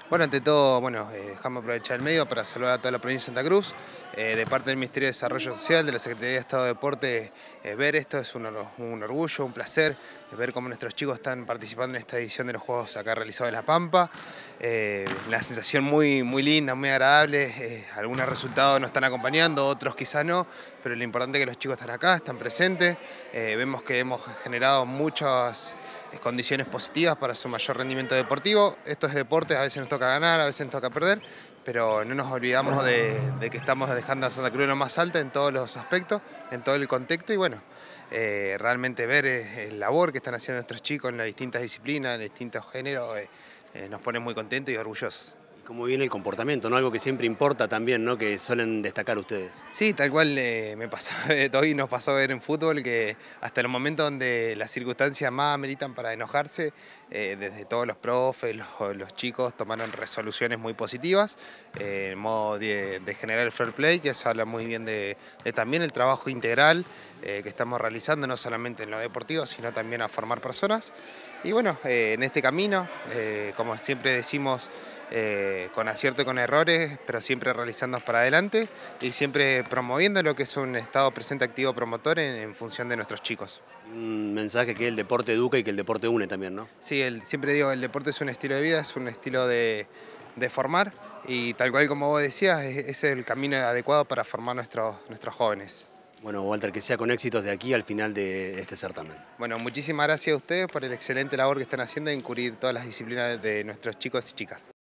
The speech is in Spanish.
Bueno, ante todo, déjame aprovechar el medio para saludar a toda la provincia de Santa Cruz. De parte del Ministerio de Desarrollo Social, de la Secretaría de Estado de Deporte, ver esto es un orgullo, un placer, ver cómo nuestros chicos están participando en esta edición de los Juegos acá realizados en La Pampa. Una sensación muy linda, muy agradable. Algunos resultados nos están acompañando, otros quizás no, pero lo importante es que los chicos están acá, están presentes. Vemos que hemos generado muchas condiciones positivas para su mayor rendimiento deportivo. Esto es deporte, a veces nos toca ganar, a veces nos toca perder, pero no nos olvidamos de que estamos dejando a Santa Cruz en lo más alta en todos los aspectos, en todo el contexto y realmente ver el labor que están haciendo nuestros chicos en las distintas disciplinas, en distintos géneros, nos pone muy contentos y orgullosos. Y cómo viene el comportamiento, ¿no? Algo que siempre importa también, ¿no? Que suelen destacar ustedes. Sí, tal cual me pasó, hoy nos pasó a ver en fútbol que hasta los momentos donde las circunstancias más ameritan para enojarse, desde todos los profes, los chicos tomaron resoluciones muy positivas, en modo de generar el fair play, que eso habla muy bien de también el trabajo integral que estamos realizando, no solamente en lo deportivo, sino también a formar personas. Y bueno, en este camino, como siempre decimos, con acierto y con errores, pero siempre realizándonos para adelante y siempre promoviendo lo que es un estado presente activo promotor en función de nuestros chicos. Un mensaje que el deporte educa y que el deporte une también, ¿no? Sí, siempre digo, el deporte es un estilo de vida, es un estilo de formar y tal cual como vos decías, es el camino adecuado para formar nuestros jóvenes. Bueno, Walter, que sea con éxitos de aquí al final de este certamen. Bueno, muchísimas gracias a ustedes por el excelente labor que están haciendo en cubrir todas las disciplinas de nuestros chicos y chicas.